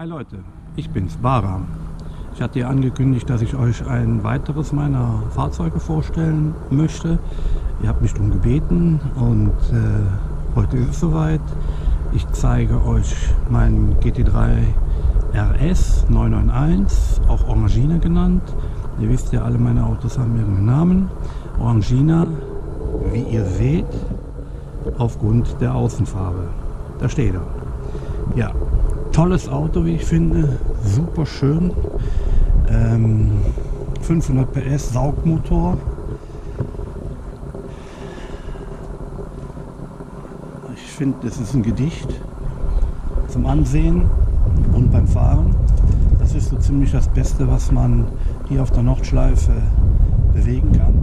Hi Leute, ich bin's, Bara. Ich hatte ja angekündigt, dass ich euch ein weiteres meiner Fahrzeuge vorstellen möchte. Ihr habt mich darum gebeten und heute ist es soweit. Ich zeige euch meinen GT3 RS 991, auch Orangina genannt. Ihr wisst ja, alle meine Autos haben ihren Namen. Orangina, wie ihr seht, aufgrund der Außenfarbe. Da steht er. Ja, tolles Auto, wie ich finde, super schön. 500 PS Saugmotor. Ich finde, das ist ein Gedicht zum Ansehen und beim Fahren. Das ist so ziemlich das Beste, was man hier auf der Nordschleife bewegen kann.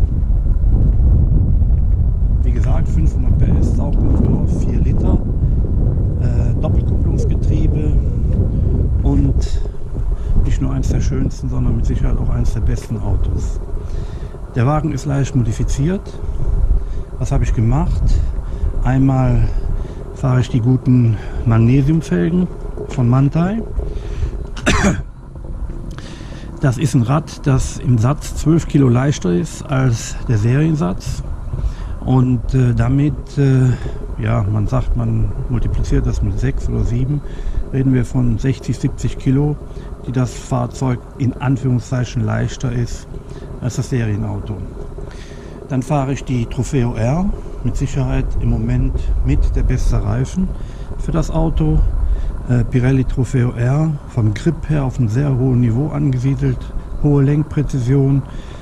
Wie gesagt, 500 PS Saugmotor, 4 Liter, Doppelkupplungsgetriebe und nicht nur eins der schönsten, sondern mit Sicherheit auch eines der besten Autos. Der Wagen ist leicht modifiziert. Was habe ich gemacht? Einmal fahre ich die guten Magnesiumfelgen von Manthey. Das ist ein Rad, das im Satz 12 Kilo leichter ist als der Seriensatz. Und damit, ja, man sagt, man multipliziert das mit 6 oder 7, reden wir von 60, 70 Kilo, die das Fahrzeug in Anführungszeichen leichter ist als das Serienauto. Dann fahre ich die Trofeo R, mit Sicherheit im Moment mit der beste Reifen für das Auto. Pirelli Trofeo R, vom Grip her auf einem sehr hohen Niveau angesiedelt, hohe Lenkpräzision,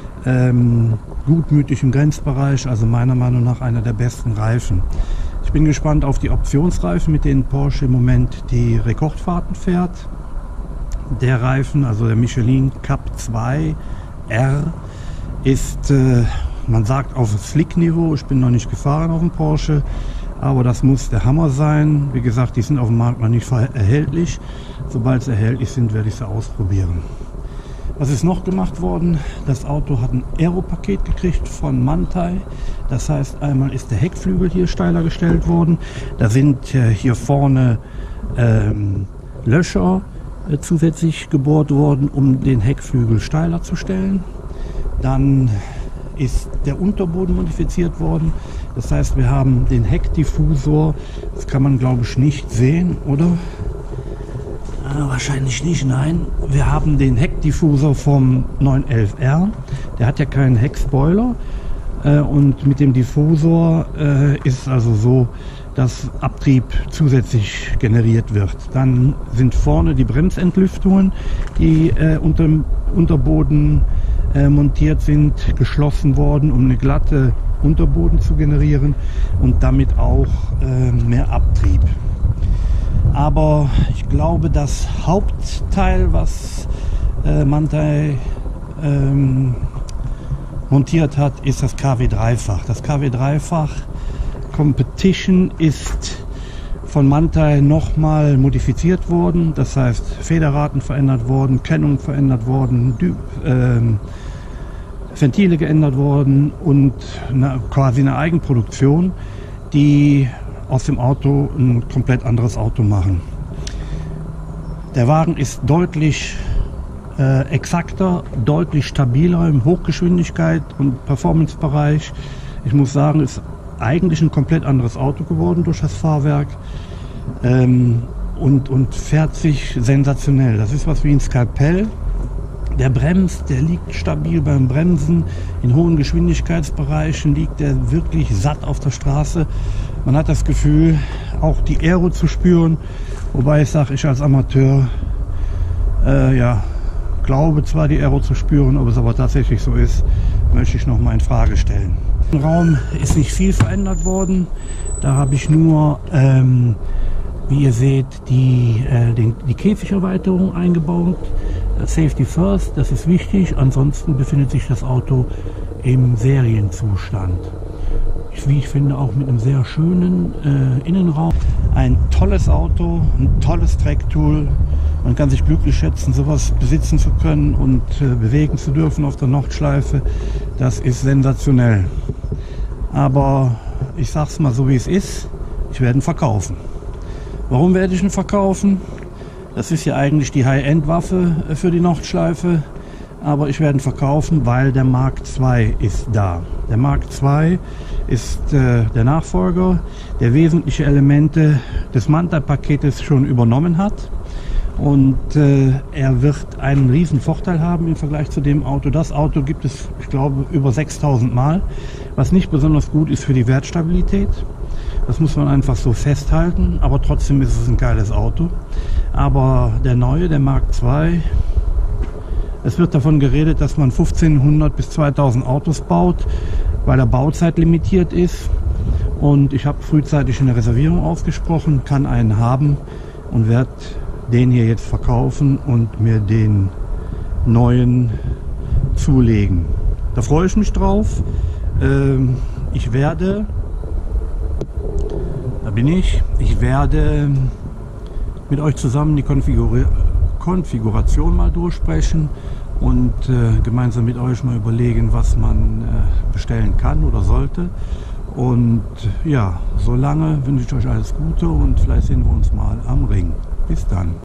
gutmütig im Grenzbereich, also meiner Meinung nach einer der besten Reifen. Ich bin gespannt auf die Optionsreifen, mit denen Porsche im Moment die Rekordfahrten fährt. Der Reifen, also der Michelin Cup 2 R, ist, man sagt, auf Slick-Niveau. Ich bin noch nicht gefahren auf dem Porsche, aber das muss der Hammer sein. Wie gesagt, die sind auf dem Markt noch nicht erhältlich. Sobald sie erhältlich sind, werde ich sie ausprobieren. Was ist noch gemacht worden? Das Auto hat ein Aero-Paket gekriegt von Manthey. Das heißt, einmal ist der Heckflügel hier steiler gestellt worden. Da sind hier vorne Löcher zusätzlich gebohrt worden, um den Heckflügel steiler zu stellen. Dann ist der Unterboden modifiziert worden. Das heißt, wir haben den Heckdiffusor. Das kann man, glaube ich, nicht sehen, oder? Wahrscheinlich nicht, nein. Wir haben den Heckdiffusor vom 911R. Der hat ja keinen Heckspoiler. Und mit dem Diffusor ist es also so, dass Abtrieb zusätzlich generiert wird. Dann sind vorne die Bremsentlüftungen, die unter dem Unterboden montiert sind, geschlossen worden, um eine glatte Unterboden zu generieren und damit auch mehr Abtrieb. Aber ich glaube, das Hauptteil, was Manthey montiert hat, ist das KW-Dreifach. Das KW-Dreifach Competition ist von Manthey nochmal modifiziert worden. Das heißt, Federraten verändert worden, Kennung verändert worden, Ventile geändert worden und quasi eine Eigenproduktion, die aus dem Auto ein komplett anderes Auto machen. Der Wagen ist deutlich exakter, deutlich stabiler im Hochgeschwindigkeit und Performance-Bereich. Ich muss sagen, ist eigentlich ein komplett anderes Auto geworden durch das Fahrwerk und fährt sich sensationell. Das ist was wie ein Skalpell. Der bremst, der liegt stabil beim Bremsen. In hohen Geschwindigkeitsbereichen liegt der wirklich satt auf der Straße. Man hat das Gefühl, auch die Aero zu spüren. Wobei ich sage, ich als Amateur, ja, glaube zwar die Aero zu spüren, ob es aber tatsächlich so ist, möchte ich noch mal in Frage stellen. Im Raum ist nicht viel verändert worden. Da habe ich nur, wie ihr seht, die Käfigerweiterung eingebaut. Safety first, das ist wichtig. Ansonsten befindet sich das Auto im Serienzustand. Wie ich finde, auch mit einem sehr schönen Innenraum. Ein tolles Auto, ein tolles Tracktool. Man kann sich glücklich schätzen, sowas besitzen zu können und bewegen zu dürfen auf der Nordschleife. Das ist sensationell. Aber ich sag's mal so, wie es ist. Ich werde ihn verkaufen. Warum werde ich ihn verkaufen? Das ist ja eigentlich die High-End-Waffe für die Nordschleife, aber ich werde ihn verkaufen, weil der Mark II ist da. Der Mark II ist der Nachfolger, der wesentliche Elemente des Manta-Paketes schon übernommen hat. Und er wird einen riesen Vorteil haben im Vergleich zu dem Auto. Das Auto gibt es, ich glaube, über 6000 Mal, was nicht besonders gut ist für die Wertstabilität. Das muss man einfach so festhalten, aber trotzdem ist es ein geiles Auto. Aber der neue, der Mark II, es wird davon geredet, dass man 1500 bis 2000 Autos baut, weil er Bauzeit limitiert ist. Und ich habe frühzeitig eine Reservierung ausgesprochen, kann einen haben und werde den hier jetzt verkaufen und mir den neuen zulegen. Da freue ich mich drauf. Ich werde mit euch zusammen die Konfiguration mal durchsprechen und gemeinsam mit euch mal überlegen, was man bestellen kann oder sollte. Und ja, solange wünsche ich euch alles Gute und vielleicht sehen wir uns mal am Ring. Bis dann.